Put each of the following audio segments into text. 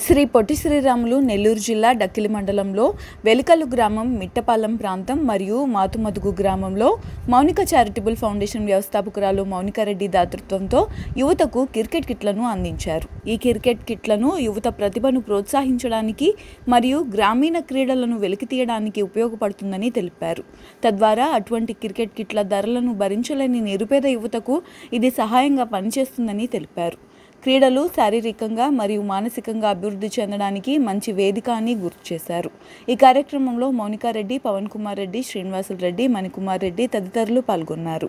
శ్రీ పొట్టి శ్రీరాములు నెల్లూరు జిల్లా డక్కిలి మండలంలో వెలికల్లు గ్రామం మిట్టపాలెం ప్రాంతం మరియు మాతుమదుగు గ్రామంలో మౌనిక చారిటబుల్ ఫౌండేషన్ వ్యవస్థాపకురాలు మౌనికారెడ్డి దాతృత్వంతో యువతకు క్రికెట్ కిట్లను అందించారు. ఈ క్రికెట్ కిట్లను యువత ప్రతిభను ప్రోత్సహించడానికి మరియు గ్రామీణ క్రీడలను వెలికితీయడానికి ఉపయోగపడుతుందని తెలిపారు. తద్వారా అటువంటి క్రికెట్ కిట్ల ధరలను భరించలేని నిరుపేద యువతకు ఇది సహాయంగా పనిచేస్తుందని తెలిపారు. క్రీడలు శారీరకంగా మరియు మానసికంగా అభివృద్ధి చెందడానికి మంచి వేదిక అని గుర్తు చేశారు. ఈ కార్యక్రమంలో మౌనికారెడ్డి, పవన్ కుమార్ రెడ్డి, శ్రీనివాసులు రెడ్డి, మణికుమార్ రెడ్డి తదితరులు పాల్గొన్నారు.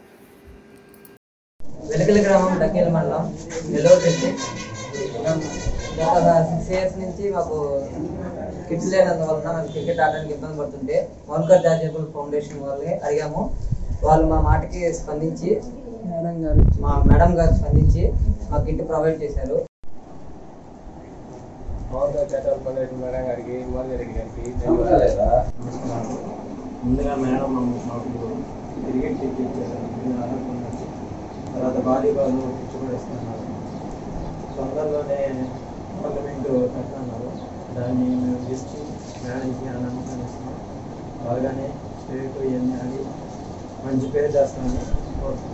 వెలికల్లి గ్రామం డక్కిలి మండలం నెల్లూరు డిస్ట్రిక్ట్. గత 6 years నుంచి మాకు కిట్స్ లేనందువలన మేము క్రికెట్ ఆడడానికి ఇబ్బంది పడుతుంటే మౌనిక చారిటబుల్ ఫౌండేషన్ వాళ్ళని అడిగాము. వాళ్ళు మా మాటకి స్పందించి మేడం గారు స్పందించి మా కిట్ ప్రొవైడ్ చేశారు. ముందుగా మేడం మాకు క్రికెట్ కిట్ ఇచ్చారు. తర్వాత వాలీబాల్ పిచ్ కూడా ఇస్తున్నారు. తొందరలోనే టోర్నమెంట్ కట్టన్నారు. దాన్ని మేము గెలిచి మేడంకి ఆ నమ్మకాన్ని ఇస్తున్నాం. త్వరగానే స్టేట్ ఇవన్నీ ఆడి మంచి పేరు చేస్తామని కోరుతున్నాం.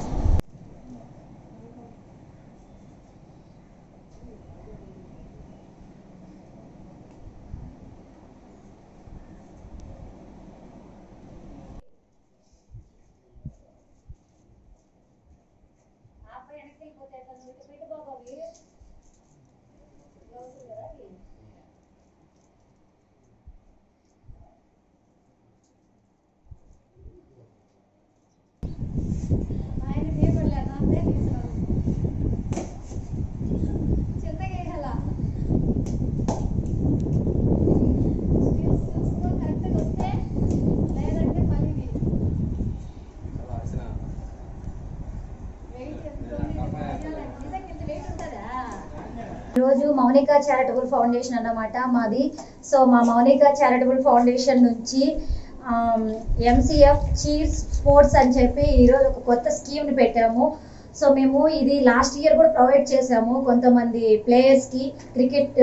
ఈరోజు మౌనిక చారిటబుల్ ఫౌండేషన్ అన్నమాట మాది. సో మా మౌనిక చారిటబుల్ ఫౌండేషన్ నుంచి MCF చీర్ స్పోర్ట్స్ అని చెప్పి ఈరోజు ఒక కొత్త స్కీమ్ని పెట్టాము. సో మేము ఇది లాస్ట్ ఇయర్ కూడా ప్రొవైడ్ చేసాము కొంతమంది ప్లేయర్స్కి. క్రికెట్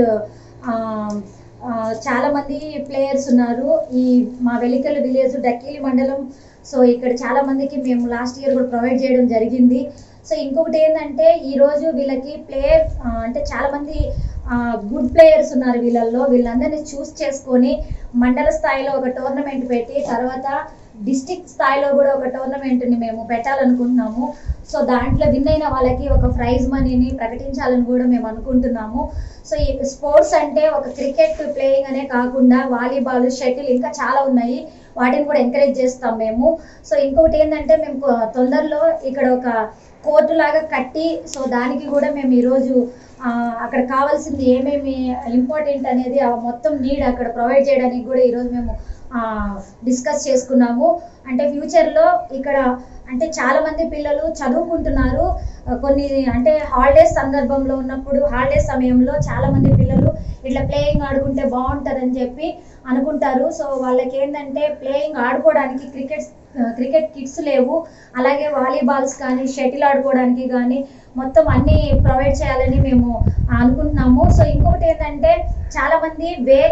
చాలామంది ప్లేయర్స్ ఉన్నారు ఈ మా వెలికల్లు విలేజ్ డక్కిలి మండలం. సో ఇక్కడ చాలామందికి మేము లాస్ట్ ఇయర్ కూడా ప్రొవైడ్ చేయడం జరిగింది. సో ఇంకొకటి ఏంటంటే ఈరోజు వీళ్ళకి ప్లేయర్ అంటే చాలామంది గుడ్ ప్లేయర్స్ ఉన్నారు వీళ్ళల్లో. వీళ్ళందరినీ చూస్ చేసుకొని మండల స్థాయిలో ఒక టోర్నమెంట్ పెట్టి తర్వాత డిస్ట్రిక్ట్ స్థాయిలో కూడా ఒక టోర్నమెంట్ని మేము పెట్టాలనుకుంటున్నాము. సో దాంట్లో విన్ అయిన వాళ్ళకి ఒక ప్రైజ్ మనీని ప్రకటించాలని కూడా మేము అనుకుంటున్నాము. సో ఈ స్పోర్ట్స్ అంటే ఒక క్రికెట్ ప్లేయింగ్ అనే కాకుండా వాలీబాల్, షటిల్ ఇంకా చాలా ఉన్నాయి. వాటిని కూడా ఎంకరేజ్ చేస్తాం మేము. సో ఇంకొకటి ఏంటంటే మేము తొందరలో ఇక్కడ ఒక కోర్టు లాగా కట్టి సో దానికి కూడా మేము ఈరోజు అక్కడ కావాల్సింది ఏమేమి ఇంపార్టెంట్ అనేది మొత్తం నీడ్ అక్కడ ప్రొవైడ్ చేయడానికి కూడా ఈరోజు మేము డిస్కస్ చేసుకున్నాము. అంటే ఫ్యూచర్లో ఇక్కడ అంటే చాలామంది పిల్లలు చదువుకుంటున్నారు. కొన్ని అంటే హాలిడేస్ సందర్భంలో ఉన్నప్పుడు హాలిడేస్ సమయంలో చాలామంది పిల్లలు ఇట్లా ప్లేయింగ్ ఆడుకుంటే బాగుంటుందని చెప్పి అనుకుంటారు. సో వాళ్ళకి ఏంటంటే ప్లేయింగ్ ఆడుకోవడానికి క్రికెట్ కిట్స్ లేవు. అలాగే వాలీబాల్స్ కానీ షటిల్ ఆడుకోవడానికి కానీ మొత్తం అన్నీ ప్రొవైడ్ చేయాలని మేము అనుకుంటున్నాము. సో ఇంకొకటి ఏంటంటే చాలామంది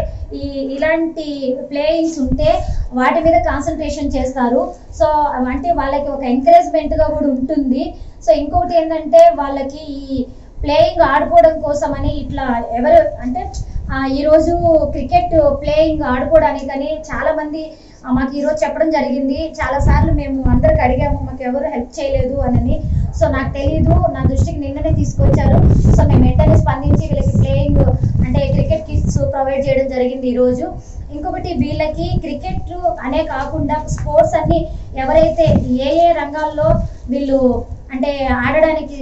ఇలాంటి ప్లేయింగ్స్ ఉంటే వాటి మీద కాన్సన్ట్రేషన్ చేస్తారు. సో అంటే వాళ్ళకి ఒక ఎంకరేజ్మెంట్గా కూడా ఉంటుంది. సో ఇంకొకటి ఏంటంటే వాళ్ళకి ఈ ప్లేయింగ్ ఆడుకోవడం కోసమని ఇట్లా ఎవరు అంటే ఈరోజు క్రికెట్ ప్లేయింగ్ ఆడుకోవడానికని చాలామంది మాకు ఈరోజు చెప్పడం జరిగింది. చాలాసార్లు మేము అందరికి అడిగాము, మాకు ఎవరు హెల్ప్ చేయలేదు అని. సో నాకు తెలీదు, నా దృష్టికి నిన్ననే తీసుకొచ్చారు. సో మేము వెంటనే స్పందించి వీళ్ళకి ప్లేయింగ్ అంటే క్రికెట్ కిట్స్ ప్రొవైడ్ చేయడం జరిగింది ఈరోజు. ఇంకొకటి వీళ్ళకి క్రికెట్ అనే కాకుండా స్పోర్ట్స్ అన్ని ఎవరైతే ఏ రంగాల్లో వీళ్ళు అంటే ఆడడానికి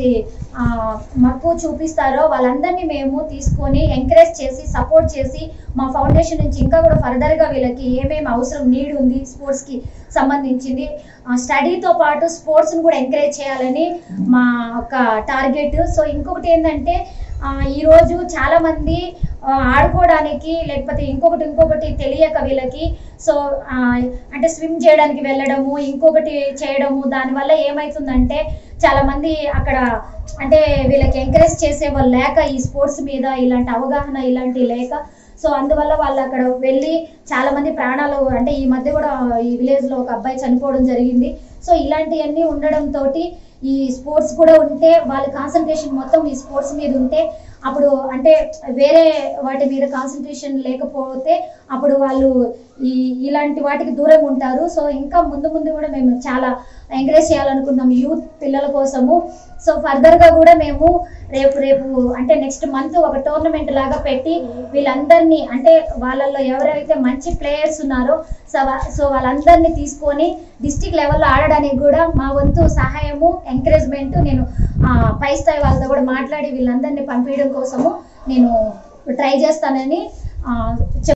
మక్కువ చూపిస్తారో వాళ్ళందరినీ మేము తీసుకొని ఎంకరేజ్ చేసి సపోర్ట్ చేసి మా ఫౌండేషన్ నుంచి ఇంకా కూడా ఫర్దర్గా వీళ్ళకి ఏమేమి అవసరం నీడ్ ఉంది స్పోర్ట్స్కి సంబంధించింది స్టడీతో పాటు స్పోర్ట్స్ని కూడా ఎంకరేజ్ చేయాలని మా ఒక టార్గెట్. సో ఇంకొకటి ఏంటంటే ఈరోజు చాలామంది ఆడుకోవడానికి లేకపోతే ఇంకొకటి తెలియక వీళ్ళకి సో అంటే స్విమ్ చేయడానికి వెళ్ళడము ఇంకొకటి చేయడము దానివల్ల ఏమవుతుందంటే చాలా మంది అక్కడ అంటే వీళ్ళకి ఎంకరేజ్ చేసే వాళ్ళు లేక, ఈ స్పోర్ట్స్ మీద ఇలాంటి అవగాహన ఇలాంటి లేక, సో అందువల్ల వాళ్ళు అక్కడ వెళ్ళి చాలా మంది ప్రాణాలు, అంటే ఈ మధ్య కూడా ఈ విలేజ్ లో ఒక అబ్బాయి చనిపోవడం జరిగింది. సో ఇలాంటివన్నీ ఉండడంతో ఈ స్పోర్ట్స్ కూడా ఉంటే వాళ్ళ కాన్సన్ట్రేషన్ మొత్తం ఈ స్పోర్ట్స్ మీద ఉంటే అప్పుడు అంటే వేరే వాటి మీద కాన్సన్ట్రేషన్ లేకపోతే అప్పుడు వాళ్ళు ఇలాంటి వాటికి దూరంగా ఉంటారు. సో ఇంకా ముందు కూడా మేము చాలా ఎంకరేజ్ చేయాలనుకున్నాం యూత్ పిల్లల కోసము. సో ఫర్దర్గా కూడా మేము రేపు అంటే నెక్స్ట్ మంత్ ఒక టోర్నమెంట్ లాగా పెట్టి వీళ్ళందరినీ, అంటే వాళ్ళల్లో ఎవరైతే మంచి ప్లేయర్స్ ఉన్నారో సో వాళ్ళందరినీ తీసుకొని డిస్ట్రిక్ట్ లెవెల్లో ఆడడానికి కూడా మా వంతు సహాయము, ఎంకరేజ్మెంట్ నేను పై స్థాయి వాళ్ళతో కూడా మాట్లాడి వీళ్ళందరినీ పంపించడం కోసము నేను ట్రై చేస్తానని